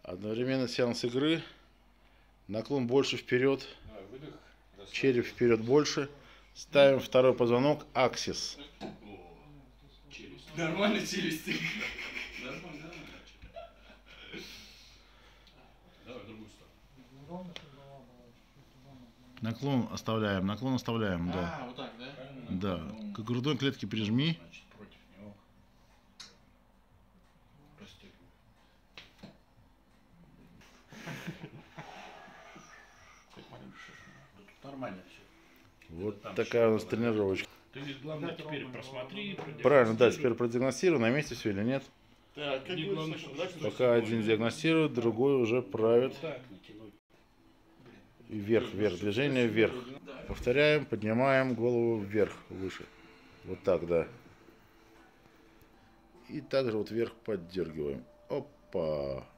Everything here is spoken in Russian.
Одновременно сеанс игры. Наклон больше вперед. Череп вперед больше. Ставим второй позвонок. Аксис. Нормально челюсти. Нормально. Давай в другую сторону. Наклон оставляем, да. А, вот так, да? Да. К грудной клетке прижми. Значит, против него. Нормально все. Вот такая у нас тренировочка. Ты, главное, теперь просмотри. Правильно, да, теперь продиагностируй, на месте все или нет. Так, как главное, Пока один диагностирует, другой уже правит. И вверх, вверх, движение вверх. Повторяем, поднимаем голову вверх, выше. Вот так, да. И также вот вверх поддергиваем. Опа.